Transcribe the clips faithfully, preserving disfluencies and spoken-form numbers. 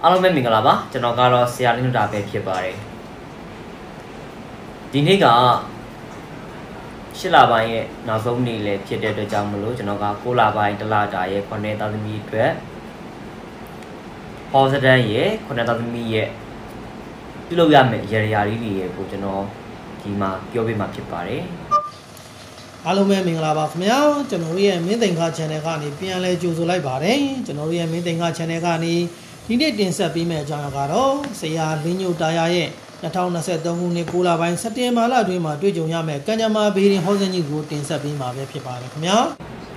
အားလုံးပဲမင်္ဂလာပါကျွန်တော်ကတော့ဆရာလင်းတို့တာပဲဖြစ်ပါတယ်ဒီနေ့ကရှစ်လပိုင်းရဲ့နောက်ဆုံးနေ့လည်းဖြစ်တဲ့အတွက်ကြောင့်မလို့ကျွန်တော်ကကိုးလပိုင်းတစ်လတာရဲ့ခုနှစ်သားသမီးအတွက်ဟောစတန်ရဲ့ခုနှစ်သားသမီးရဲ့ပြုလုပ်ရမယ့်ရရလေးတွေရဲ့ကိုကျွန်တော်ဒီမှာပြောပြမှာဖြစ်ပါတယ်အားလုံးပဲမင်္ဂလာပါခင်ဗျာကျွန်တော်ရဲ့မင်းသိင်္ဂ channel ကနေပြန်လဲကြိုဆိုလိုက်ပါတယ်ကျွန်တော်ရဲ့မင်းသိင်္ဂ channel ကနေဒီနေ့တင်ဆက်ပေးမယ့်အကြောင်းအရာကတော့ဆရာလင်းညိုတာယာရဲ့၂၀၂၃ခုနှစ်ကိုးလပိုင်းစက်တင်ဘာလအတွင်းမှာတွေ့ကြုံရမယ့်ကံကြမ္မာဘေးရင်ဟောစဉ်ကြီးကိုတင်ဆက်ပေးမှာပဲဖြစ်ပါတယ်ခင်ဗျာ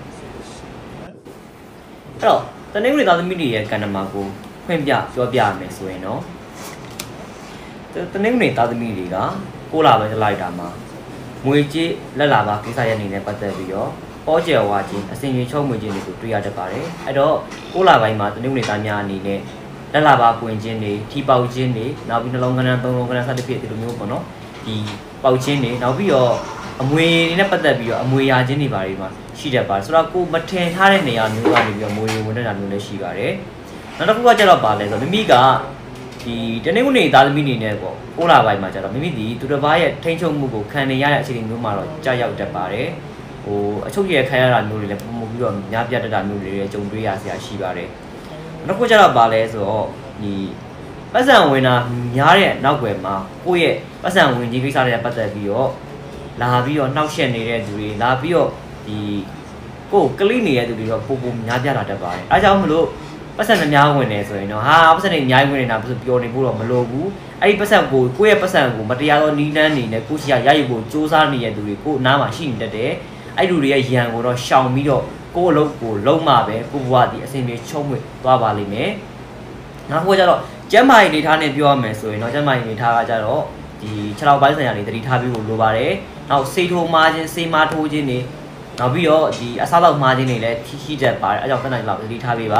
အဲ့တော့တနေ့ကသားသမီးတွေရဲ့ကံကြမ္မာကိုဖွင့်ပြပြောပြရမယ်ဆိုရင်တော့တနေ့ကသားသမီးတွေကကိုးလပိုင်းလိုက်တာမှာငွေကြေးလက်လာပါကိစ္စရဲ့အနေနဲ့ပတ်သက်ပြီးတော့ပေါ်ကျယ်ဝါခြင်းအစဉ်ကြီးချုံငွေခြင်းတွေကိုတွေ့ရတတ်ပါတယ်အဲ့တော့ကိုးလပိုင်းမှာတနင်္ဂနွေသားများအနေနဲ့လက်လာပါပွင့်ခြင်းတွေထီပေါက်ခြင်းတွေနောက်ပြီးနှလုံးကဏ္ဍသုံးလုံးကဏ္ဍစသဖြင့်ဒီလိုမျိုးပေါ့နော်ဒီပေါက်ခြင်းတွေနောက်ပြီးတော့အမွေတွေနဲ့ပတ်သက်ပြီးတော့အမွေရာခြင်းတွေပါတယ်မှာရှိတတ်ပါတယ်ဆိုတော့ကိုမထင်ထားတဲ့နေရာမျိုးကနေပြီးတော့မွေဝင်နေတာမျိုးလည်းရှိပါတယ်နောက်တစ်ခုကကျတော့ပါလဲဆိုတော့မိမိကဒီတနေ့ကနေ့သားသမီးနေနဲ့ပေါ့ကိုးလပိုင်းမှာကျတော့မိမိဒီသူတစ်ပါးရဲ့ထိန်းချုပ်မှုကိုခံနေရတဲ့အခြေအနေမျိုးမှာတော့ကြာရောက်တတ်ပါတယ်ဟိုအချုပ်ရခံရတာမျိုးတွေလည်းပုံမှုပြီးတော့များပြတ်တတ်တာမျိုးတွေလည်းကြုံတွေ့ရဆရာရှိပါတယ်နောက်တစ်ခုကျတော့ပါလဲဆိုတော့ဒီပတ်စံဝင်တာများတဲ့နောက်ွယ်မှာကိုယ့်ရဲ့ပတ်စံဝင်ကြီးကိစ္စတွေနဲ့ပတ်သက်ပြီးတော့လာပြီးတော့နှောက်ယှက်နေတဲ့သူတွေလာပြီးတော့ဒီကိုယ်ကလိနေတဲ့သူတွေတော့ပုံပုံများပြတ်လာတတ်ပါတယ်အဲကြောင့်မလို့ပတ်စံအများဝင်နေဆိုရင်တော့ဟာပတ်စံတွေအများကြီးဝင်နေတာပြောနေဖို့တော့မလိုဘူးအဲ့ဒီပတ်စံကိုကိုယ့်ရဲ့ပတ်စံကိုမတရားသောနီးလန်းနေနဲ့ကိုယ့်ရှိရရယူဖို့စူးစမ်းနေတဲ့သူတွေကိုအနားမှာရှိနေတတ်တယ်အဲ့လူတွေရဲ့ရန်ကိုတော့ရှောင်ပြီးတော့ကိုယ့်အလုပ်ကိုလုံးမှပဲကိုယ့်ဘဝဒီအစဉ်ပြေချုံးမွေသွားပါလိမ့်မယ်နောက်တစ်ခုကျတော့ကျမ်းမာရေးနေထားနဲ့ပြောရမယ်ဆိုရင်တော့ကျမ်းမာရေးနေထားကကြတော့ဒီခြေထောက်ပိုင်းဆိုင်ရာတွေတတိထားပြီးဖို့လိုပါတယ်နောက်စေထိုးမားခြင်းစေးမားထိုးခြင်းတွေနောက်ပြီးတော့ဒီအစားလောက်မားခြင်းတွေလည်းရှိတတ်ပါတယ်အဲကြောင့်တနိုင်လောက်တတိထားပေးပါ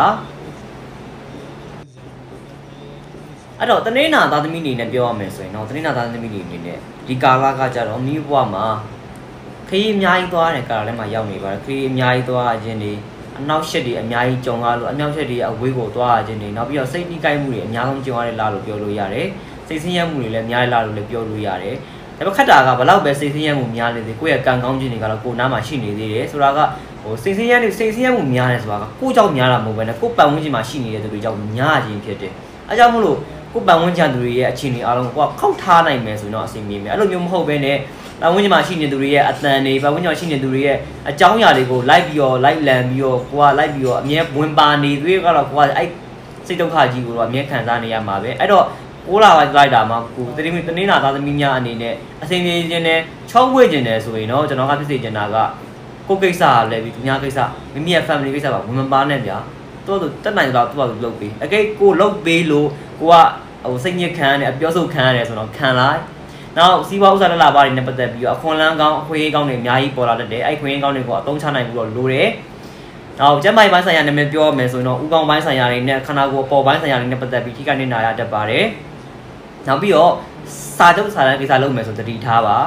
အဲ့တော့တနေ့နာသားသမီးနေနဲ့ပြောရမယ်ဆိုရင်တော့တနေ့နာသားသမီးနေအနေနဲ့ဒီကာလကကြတော့မိဘွားမှာခရီးအများကြီးသွားတဲ့ကာလလည်းမှာရောက်နေပါတယ်ခရီးအများကြီးသွားခြင်းတွေအနောက်ရှက်တွေအများကြီးကြုံရလို့အမြောက်ရှက်တွေအဝေးကိုသွားခြင်းတွေနောက်ပြီးတော့စိတ်နှိကိုက်မှုတွေအများဆုံးကြုံရတဲ့လားလို့ပြောလို့ရတယ်စိတ်ဆင်းရဲမှုတွေလည်းများတဲ့လားလို့လည်းပြောလို့ရတယ်ဒါပေမဲ့ခက်တာကဘလောက်ပဲစိတ်ဆင်းရဲမှုများနေသေးကိုယ့်ရဲ့ကံကောင်းခြင်းတွေကတော့ကိုယ်နားမှာရှိနေသေးတယ်ဆိုတာကဟိုစိတ်ဆင်းရဲတွေစိတ်ဆင်းရဲမှုများတယ်ဆိုတာကကိုယ့်ကြောင့်များတာမဟုတ်ဘဲနဲ့ကိုယ့်ပတ်ဝန်းကျင်မှာရှိနေတဲ့သူတွေကြောင့်များခြင်းဖြစ်တယ်အဲကြောင့်မို့လို့ကိုပတ်ဝန်းကျင်သူတွေရဲ့အခြေအနေအားလုံးကိုကခောက်ထားနိုင်မယ်ဆိုတော့အဆင်ပြေမယ်အဲ့လိုမျိုးမဟုတ်ဘဲနဲ့ပတ်ဝန်းကျင်မှာရှိနေသူတွေရဲ့အတန်တွေပတ်ဝန်းကျင်မှာရှိနေသူတွေရဲ့အကြောင်းအရာတွေကိုလိုက်ပြီးတော့လိုက်လံပြီးတော့ကိုကလိုက်ပြီးတော့အမြဲဝင်ပါနေသွေးကတော့ကိုကအဲ့စိတ်ဒုက္ခကြီးကိုတော့အမြဲခံစားနေရမှာပဲအဲ့တော့ကိုလာလိုက်တာမှာကိုတတိမိတနေ့နာသားသမီးများအနေနဲ့အဆင်ပြေခြင်းနဲ့ချောင်းဝှေ့ခြင်းနဲ့ဆိုရင်တော့ကျွန်တော်ကဖြစ်စေချင်တာကကိုကိစ္စလည်းပြီးသူများကိစ္စမိမိရဲ့ family ကိစ္စပါဝင်မပါနဲ့ဗျာတော့တက်နိုင်တော့သူ့ဘာလုပ်ပေးအကိကိုလုပ်ပေးလို့ကိုကဟိုစိတ်ညစ်ခံရတယ်အပြောဆုတ်ခံရတယ်ဆိုတော့ခံလိုက်နောက်စီးပွားဥစ္စာလက်လာပါတွေနဲ့ပတ်သက်ပြီးတော့အခွန်လန်းကောင်းအခွင့်အရေးကောင်းတွေအများကြီးပေါ်လာတတ်တယ်အဲ့ခွင့်အရေးကောင်းတွေကိုအသုံးချနိုင်ပြီးတော့လိုတယ်နောက်ကျန်းမာရေးပိုင်းဆိုင်ရာနာမည်ပြောရမယ်ဆိုရင်တော့ဥကောင်းပိုင်းဆိုင်ရာတွေနဲ့ခန္ဓာကိုယ်အပေါ်ပိုင်းဆိုင်ရာတွေနဲ့ပတ်သက်ပြီးထိခိုက်နေတာရတတ်ပါတယ်နောက်ပြီးတော့စာချုပ်စာတမ်းကိစ္စလုပ်မယ်ဆိုတတိထားပါ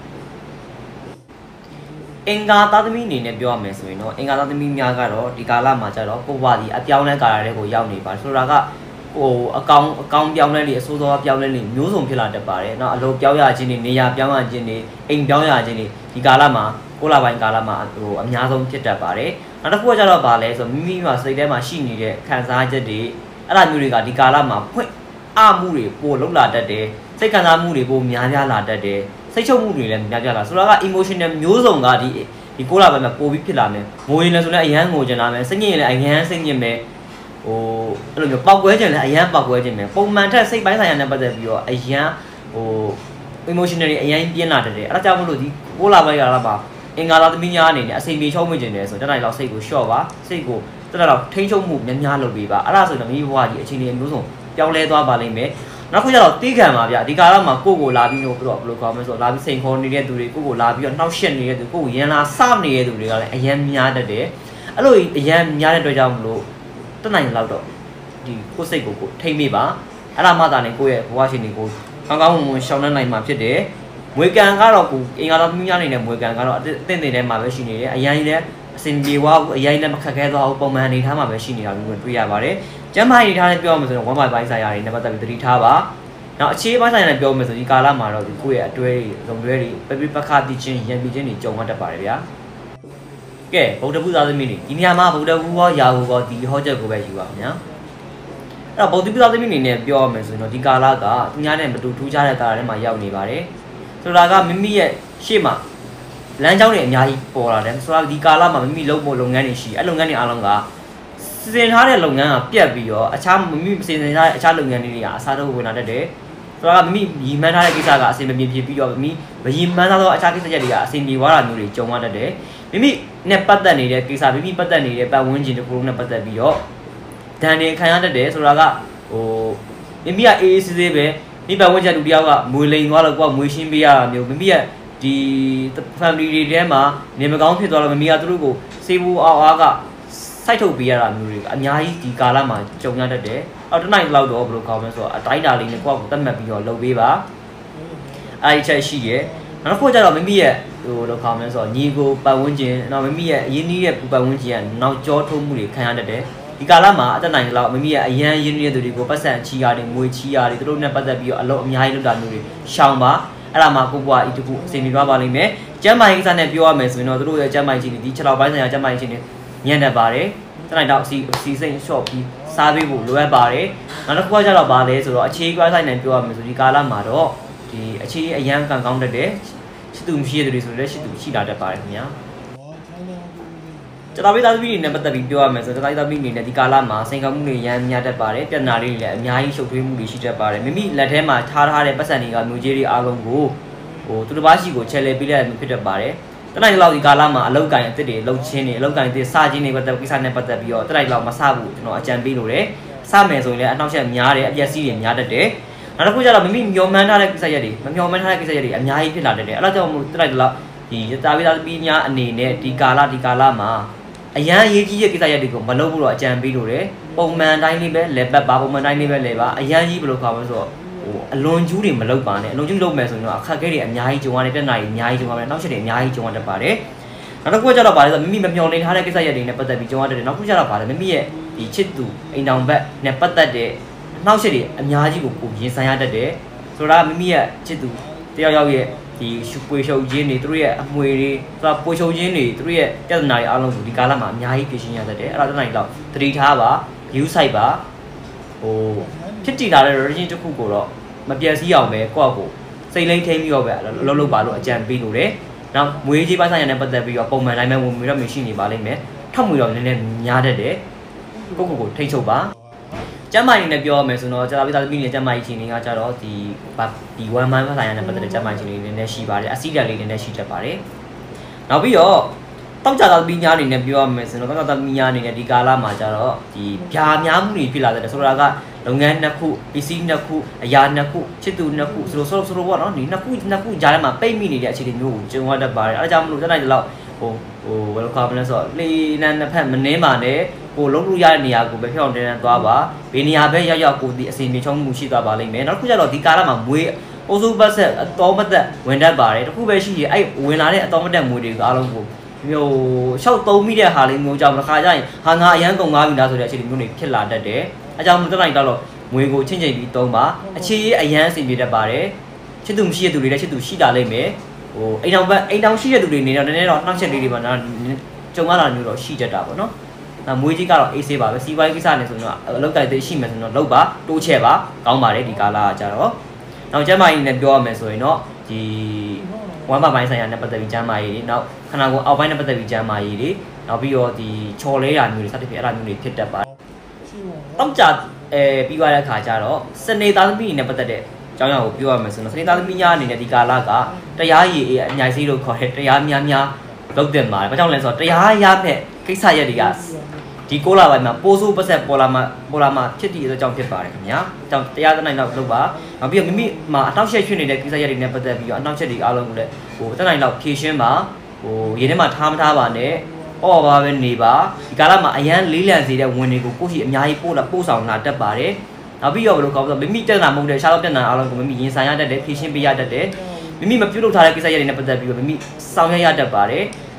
အင်္ဂါသားသမီးအနေနဲ့ပြောရမယ်ဆိုရင်တော့အင်္ဂါသားသမီးများကတော့ဒီကာလမှာကျတော့ကိုဘွားဒီအပြောင်းလဲကာလတွေကိုရောက်နေပါဆိုတာကဟိုအကောင်အကောင်ပြောင်းလဲနေအစိုးစောပြောင်းလဲနေမျိုးစုံဖြစ်လာတတ်ပါတယ်เนาะအလိုပြောင်းရခြင်းတွေနေရာပြောင်းရခြင်းတွေအိမ်ပြောင်းရခြင်းတွေဒီကာလမှာကိုလပိုင်းကာလမှာဟိုအများဆုံးဖြစ်တတ်ပါတယ်နောက်တစ်ခုကကျတော့ဗာလဲဆိုမိမိမှာစိတ်ထဲမှာရှိနေတဲ့ခံစားချက်တွေအဲ့လိုမျိုးတွေကဒီကာလမှာဖွင့်အမှုတွေပို့လောက်လာတတ်တယ်စိတ်ခံစားမှုတွေပို့များများလာတတ်တယ်စိတ်ချုပ်မှုတွေလည်းများများလာဆိုတော့က emotional မျိုးစုံကဒီဒီကိုလပိုင်းမှာပို့ပြီးဖြစ်လာမယ်ငိုရင်လည်းဆိုလည်းအရန်ငိုကြလာမယ်စိတ်ညစ်ရင်လည်းအရန်စိတ်ညစ်မယ်ဟိုအဲ့လိုမျိုးပောက်ကွဲခြင်းလည်းအရန်ပောက်ကွဲခြင်းပဲပုံမှန်ထက်စိတ်ပိုင်းဆိုင်ရာနဲ့ပတ်သက်ပြီးတော့အရန်ဟို emotionally အရန်ပြင်းလာတတ်တယ်အဲ့ဒါကြောင့်မလို့ဒီကိုလာပိုင်းကလာပါအင်္ဂါလာသမီးများအနေနဲ့အစိမ်ပြေချုံးမခြင်းတယ်ဆိုတော့တနိုင်လောက်စိတ်ကိုလျှော့ပါစိတ်ကိုတနိုင်လောက်ထိန်းချုပ်မှုများများလုပ်ပေးပါအဲ့ဒါဆိုရင်မိဘဘဝကြီးအခြေအနေမျိုးစုံပြောင်းလဲသွားပါလိမ့်မယ်နောက်ခုကျတော့တီးခံပါဗျဒီကာလမှာကိုကိုလာပြီးတော့ဘယ်လိုကောင်းမလဲဆိုတော့လာပြီးစိန်ခေါ်နေတဲ့သူတွေကိုကိုလာပြီးတော့နှောက်ယှက်နေတဲ့သူကိုကိုရန်လာစနေတဲ့သူတွေကလည်းအရန်များတတ်တယ်အဲ့လိုအရန်များတဲ့အတွက်ကြောင့်မလို့တနိုင်လောက်တော့ဒီကိုယ်စိတ်ကိုကိုထိမ့်မိပါအဲ့ဒါမှသာလေကိုယ့်ရဲ့ဘဝရှင်တွေကိုကောင်းကောင်းမွန်မွန်ရှောင်နှံ့နိုင်မှာဖြစ်တယ်မွေကံကတော့ကိုအင်္ဂါတော်သမီးများနေတဲ့မွေကံကတော့အသင့်အသင့်ထဲမှာပဲရှိနေတယ်အရင်လည်းအစင်ပြေဝါအရင်လည်းမခက်ခဲသွားဘူးပုံမှန်အနေထားမှာပဲရှိနေတာမျိုးတွေ့ရပါတယ်ကျမ်းမာရေးထားနဲ့ပြောမှဆိုတော့ဝမ်းမိုင်ပိုင်းဆိုင်ရာတွေနဲ့ပတ်သက်ပြီးသတိထားပါနောက်အခြေပိုင်းဆိုင်ရာနဲ့ပြောမှဆိုဒီကာလမှာတော့ဒီကိုယ့်ရဲ့အတွဲတွေလုံတွဲတွေပပိပခတိချင်းရံပြီးချင်းတွေကြုံရတတ်ပါတယ်ဗျာကဲဗုဒ္ဓဘုရားသမီးတွေဒီနေရာမှာဗုဒ္ဓဘုရားရာဟုကောဒီဟောချက်ကိုပဲယူပါခင်ဗျာအဲ့တော့ဗုဒ္ဓဘုရားသမီးတွေနဲ့ပြောရမယ်ဆိုရင်တော့ဒီကာလကသူများနဲ့မတူထူးခြားတဲ့ကာလထဲမှာရောက်နေပါတယ်ဆိုတာကမိမိရဲ့ရှေ့မှာလမ်းကြောင်းတွေအများကြီးပေါ်လာတယ်ဆိုတာဒီကာလမှာမိမိလုပ်ဖို့လုပ်ငန်းတွေရှိအဲ့လုပ်ငန်းတွေအားလုံးကစီစဉ်ထားတဲ့လုပ်ငန်းကပြတ်ပြီးတော့အခြားမိမိစီစဉ်ထားတဲ့အခြားလုပ်ငန်းတွေကအစားထိုးဝင်လာတတ်တယ်ဆိုတာကမိမိရည်မှန်းထားတဲ့ကိစ္စကအဆင်မပြေဖြစ်ပြီးတော့မိမိမရည်မှန်းထားသောအခြားကိစ္စတွေကအဆင်ပြေသွားတာမျိုးတွေကြုံရတတ်တယ်မိမိနဲ့ပတ်သက်နေတဲ့ကိစ္စမိမိပတ်သက်နေတဲ့ပတ်ဝန်းကျင်တစ်ခုလုံးနဲ့ပတ်သက်ပြီးတော့ဒဏ်တွေခံရတတ်တယ်ဆိုတာကဟိုမိမိကအေးအေးဆေးဆေးပဲမိပတ်ဝန်းကျင်လူတယောက်ကမွေလိန်သွားလို့ကိုကမွေရှင်းပေးရတာမျိုးမိမိရဲ့ဒီ family တွေထဲမှာနေမကောင်းဖြစ်သွားလို့မိမိကသူတို့ကိုစေဘူးအောင်အားကစိုက်ထုတ်ပေးရတာမျိုးတွေအများကြီးဒီကာလမှာကြုံရတတ်တယ်အော်တနိုင်လောက်တော့ဘယ်လိုကောင်းမလဲဆိုတော့အတိုင်းတာလေးနဲ့ကိုယ့်ကိုတတ်မှတ်ပြီးတော့လုပ်ပေးပါအဲ့ဒီချက်ရှိရဲ့နောက်တစ်ခုကျတော့မိမိရဲ့ဟိုလိုကောင်းမလဲဆိုတော့ညီကိုပတ်ဝန်းကျင်နောက်မိမိရဲ့အရင်းနှီးတဲ့ပတ်ဝန်းကျင်ကနောက်ကျောထိုးမှုတွေခံရတတ်တယ်ဒီကာလမှာအတနိုင်လောက်မိမိရဲ့အရန်ရင်းနှီးတဲ့သူတွေကိုပတ်စံချီရတယ်ငွေချီရတယ်သူတို့နဲ့ပတ်သက်ပြီးတော့အလုပ်အများကြီးလုပ်တာမျိုးတွေရှောင်ပါအဲ့ဒါမှကိုဘွားဤတခုအစီအမီသွားပါလိမ့်မယ်ကျမ်းမာရေးကိစ္စနဲ့ပြောရမယ်ဆိုရင်တော့သူတို့ရဲ့ကျမ်းမာရေးချင်းဒီခြေထောက်ပိုင်းဆိုင်ရာကျမ်းမာရေးချင်းတွေညံ့တတ်ပါတယ်တနိုင်တော့အစီအစီစိတ်ရှော့ပြီးစားပေးဖို့လိုအပ်ပါတယ်နောက်တစ်ခုကကျတော့ဗာလဲဆိုတော့အခြေခွဲဆိုင်နဲ့ပြောရမယ်ဆိုဒီကာလမှာတော့ဒီအခြေအရန်ကန်ကောင်းတတ်တယ်ရှိသူမရှိတဲ့သူတွေဆိုလည်းရှိသူရှိလာတတ်ပါတယ်ခင်ဗျာကျွန်တော်ပြည်သားသမီးတွေနဲ့ပတ်သက်ပြီးပြောရမယ်ဆိုတော့ကျွန်တော်ပြည်သားသမီးတွေနဲ့ဒီကာလမှာစိန်ခေါ်မှုတွေရမ်းများတတ်ပါတယ်ပြဿနာတွေလည်းအများကြီးရှုပ်ထွေးမှုတွေရှိတတ်ပါတယ်မိမိလက်ထဲမှာထားထားတဲ့ပတ်စံတွေကမျိုးကြီးတွေအားလုံးကိုဟိုသူတစ်ပါးရှိကိုချဲလဲပေးလိုက်မှုဖြစ်တတ်ပါတယ်တနိုင်လောက်ဒီကာလမှာအလောက်ကန်အစ်စ်တွေလှုပ်ချင်းတွေအလောက်ကန်အစ်စ်စချင်းတွေပတ်သက်ကိစ္စနဲ့ပတ်သက်ပြီးတော့တနိုင်လောက်မစဘူးကျွန်တော်အကြံပေးလို့ရတယ်စမယ်ဆိုရင်လည်းအနှောက်အယှက်များတယ်အပျက်စီးတွေများတတ်တယ်နောက်တစ်ခုကျတော့မိမိမျောမှန်းထားတဲ့ကိစ္စရက်တွေမမျောမှန်းထားတဲ့ကိစ္စရက်တွေအများကြီးဖြစ်လာတတ်တယ်အဲ့ဒါကြောင့်မို့တနိုင်လောက်ဒီတာဝိသားသမီးများအနေနဲ့ဒီကာလဒီကာလမှာအရန်အရေးကြီးတဲ့ကိစ္စရက်တွေကိုမလုပ်ဘူးတော့အကြံပေးလို့ရတယ်ပုံမှန်တိုင်းလေးပဲလဲပတ်ပါပုံမှန်တိုင်းလေးပဲလဲပါအရန်ကြီးဘယ်လိုခေါ်မလဲဆိုတော့ဟိုအလွန်ကျူးတွေမလုပ်ပါနဲ့အလွန်ကျူးလုပ်မယ်ဆိုရင်တော့အခက်အခဲတွေအများကြီးကြုံရတယ်ပြဿနာတွေအများကြီးကြုံရတယ်နောက်ချက်တွေအများကြီးကြုံရတတ်ပါတယ်နောက်တစ်ခုကျတော့ဗါလဲဆိုမိမိမမျှော်လင့်ထားတဲ့ကိစ္စရက်တွေနဲ့ပတ်သက်ပြီးကြုံရတယ်နောက်တစ်ခုကျတော့ဗါလဲမိမိရဲ့ဒီချစ်သူအိမ်တောင်ဘက်နဲ့ပတ်သက်တဲ့နောက်ချက်တွေအများကြီးကိုကိုရင်ဆိုင်ရတတ်တယ်ဆိုတာမိမိရဲ့ချစ်သူတယောက်ယောက်ရဲ့ဒီပွေရှုပ်ခြင်းတွေသူတို့ရဲ့အမွေတွေဆိုတာပွေရှုပ်ခြင်းတွေသူတို့ရဲ့ပြဿနာတွေအားလုံးကိုဒီကာလမှာအများကြီးပြင်ရှင်းရတတ်တယ်အဲ့ဒါတနိုင်တော့သတိထားပါ view site ပါဟိုဖြစ်တည်လာတဲ့ region တစ်ခုကိုတော့မပြည့်စည်အောင်ပဲကိုယ့်အကိုစိတ်လိမ့်ထိန်းပြီးတော့ပဲလှုပ်လှုပ်ပါလို့အကြံပေးလို့တယ်နောက်မွေးကြီးပိုင်းဆိုင်ရာနဲ့ပတ်သက်ပြီးတော့ပုံမှန်တိုင်းပဲဝင်ပြီးတော့မရှိနေပါလိမ့်မယ်ထောက်မွေတော့နည်းနည်းများတတ်တယ်ကိုယ့်ကိုယ်ကိုထိန်းချုပ်ပါကျမ်းမာရေးနဲ့ပြောရမယ်ဆိုတော့ကျွန်တော်ပြည်သားသမီးတွေကျမ်းမာရေးချင်းတွေကကြတော့ဒီဒီ one month ဆိုင်ရာနဲ့ပတ်သက်တဲ့ကျမ်းမာရေးချင်းတွေနည်းနည်းရှိပါတယ်အစီအတန်လေးနည်းနည်းရှိတတ်ပါတယ်နောက်ပြီးတော့တောက်ကြသားသမီးများအနေနဲ့ပြောရမယ်ဆိုတော့တောက်ကြသားသမီးများအနေနဲ့ဒီကာလမှာကြတော့ဒီဗျာများမှုတွေဖြစ်လာတဲ့ဆိုတာကလုပ်ငန်းနှစ်ခုပစ္စည်းနှစ်ခုအရာနှစ်ခုချစ်သူနှစ်ခုဆိုတော့ဆိုတော့ပေါ့နော်ဒီနှစ်ခုနှစ်ခုကြားထဲမှာပိတ်မိနေတဲ့အခြေအနေမျိုးကိုကျုံရတတ်ပါတယ်အဲဒါကြောင့်မလို့တနိုင်တလောက်ဟိုဟိုဘယ်လိုခေါ်မလဲဆိုတော့လေနန်းတစ်ဖက်မနှင်းပါနဲ့ကိုလုံးလို့ရတဲ့နေရာကိုပဲဖြောင်းတင်းတင်းသွားပါဘယ်နေရာပဲရောက်ရောက်ကိုဒီအစီအမံချုံမှုရှိသွားပါလိမ့်မယ်နောက်တစ်ခုကျတော့ဒီကာလမှာမွေးအိုးစုပတ်ဆက်အတော်မသက်ဝင်တတ်ပါတယ်တစ်ခုပဲရှိရင်အဲ့ဝင်လာတဲ့အတော်မသက်မွေးတွေအားလုံးကိုမျိုးရှောက်သုံးမိတဲ့ဟာလေးမျိုးကြောင့်တစ်ခါကျရင်ဟာငါအရန်ကုန်သွားပြီလားဆိုတဲ့အခြေအနေမျိုးတွေဖြစ်လာတတ်တယ်အဲကြောင့်မတနိုင်တော့မွေးကိုချင်းချင်းပြီးသုံးပါအခြေရေးအရန်အစီအမံတတ်ပါတယ်ချစ်သူမရှိတဲ့သူတွေလည်းချစ်သူရှိတာလိမ့်မယ်ဟိုအိမ်တော်ဘက်အိမ်တော်ရှိတဲ့သူတွေနေတော့နည်းနည်းတော့နှောက်ချက်လေးတွေပါတော့ကြုံရတာမျိုးတော့ရှိတတ်တာပေါ့နော်မွေးကြီးကတော့အေးဆေးပါပဲစီးပွားရေးကိစ္စနဲ့ဆိုတော့အလုပ်တိုက်သေးရှိမယ်ဆိုတော့လုပ်ပါတိုးချဲ့ပါကောင်းပါတယ်ဒီကာလကကြတော့နောက်ကျမ်းမာရေးနဲ့ပြောရမယ်ဆိုရင်တော့ဒီဝမ်းပါပိုင်းဆိုင်ရာနဲ့ပတ်သက်ပြီးကျမ်းမာရေးတွေနောက်ခန္ဓာကိုယ်အောက်ပိုင်းနဲ့ပတ်သက်ပြီးကျမ်းမာရေးတွေနောက်ပြီးတော့ဒီချော်လဲရာမျိုးတွေစသဖြင့်အဲ့ဒါမျိုးတွေဖြစ်တတ်ပါတယ်တောက်ကြအဲပြီးသွားတဲ့အခါကျတော့စနေသားသမီးတွေနဲ့ပတ်သက်တဲ့အကြောင်းအရာကိုပြောရမယ်ဆိုတော့စနေသားသမီးများအနေနဲ့ဒီကာလကတရားရည်အညာစီးလို့ခေါ်တဲ့တရားများများလုပ်တင်ပါတယ်ဘာကြောင့်လဲဆိုတော့တရားရတဲ့ကိစ္စရက်တွေကဒီကိုလာပိုင်းမှာပိုးဆိုးပတ်ဆက်ပေါ်လာမှာပေါ်လာမှာဖြစ်တည်တဲ့အကြောင်းဖြစ်ပါတယ်ခင်ဗျာအကြောင်းတရားသနိုင်တော့လုပ်ပါနောက်ပြီးတော့မိမိမှာအနောက်ရှက်ရွှေ့နေတဲ့ကိစ္စရက်တွေနဲ့ပတ်သက်ပြီးတော့အနောက်ချက်တွေအားလုံးကိုလည်းဟိုသနိုင်တော့ဖြည့်ရှင်းပါဟိုရင်းထဲမှာထားမထားပါနဲ့အော်ပါပဲနေပါဒီကာလမှာအရန်လေးလံစေတဲ့ဝင်တွေကိုကိုယ့်ရှိအများကြီးပို့လာပို့ဆောင်လာတတ်ပါတယ်နောက်ပြီးတော့ဘယ်လိုကောင်းဆိုမိမိတက်တာမဟုတ်တဲ့ရှားတော့တက်တာအားလုံးကိုမိမိရင်ဆိုင်ရတတ်တယ်ဖြည့်ရှင်းပေးရတတ်တယ်မိမိမပြုတ်လုပ်ထားတဲ့ကိစ္စရက်တွေနဲ့ပတ်သက်ပြီးတော့မိမိဆောင်ရွက်ရတတ်ပါတယ်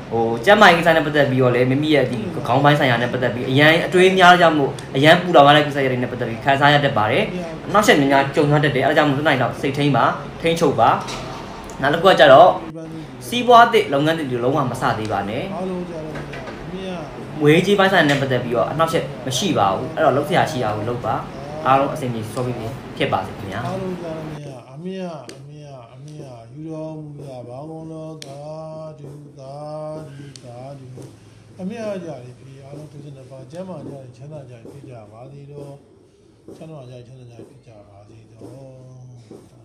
ဟိုကျမ်းမာရေးကိစ္စနဲ့ပတ်သက်ပြီးတော့လေမိမိရဲ့ဒီခေါင်းပိုင်းဆိုင်ရာနဲ့ပတ်သက်ပြီးအရန်အတွေးများကြောင့်မို့အရန်ပူတော်သွားတဲ့ကိစ္စတွေနဲ့ပတ်သက်ပြီးခံစားရတတ်ပါတယ်။နောက်ဆက်များများကြုံရတတ်တယ်အဲဒါကြောင့်မို့နိုင်တော့စိတ်ထိန်ပါထိန်ချုပ်ပါနောက်တစ်ခုကကြတော့စီးပွားသစ်လုပ်ငန်းတွေလုံးဝမစသေးပါနဲ့။ဝေးကြီးပိုင်းဆိုင်နဲ့ပတ်သက်ပြီးတော့အနောက်ဆက်မရှိပါဘူးအဲ့တော့လုပ်စရာရှိအောင်လုပ်ပါအားလုံးအဆင်ပြေစောပြီးဖြစ်ပါစေခင်ဗျာ။အားလုံးကြားရမယ်အမေရအမေရအမေရယူတော်မူရဘာကုန်လို့သာဒုသာဒုသာဒုအမေရကြရပြီအားလုံးသူစနေပါကျမ်းမာကြရချမ်းသာကြဖြစ်ကြပါစေတော့ချမ်းသာကြချမ်းသာကြဖြစ်ကြပါစေတော့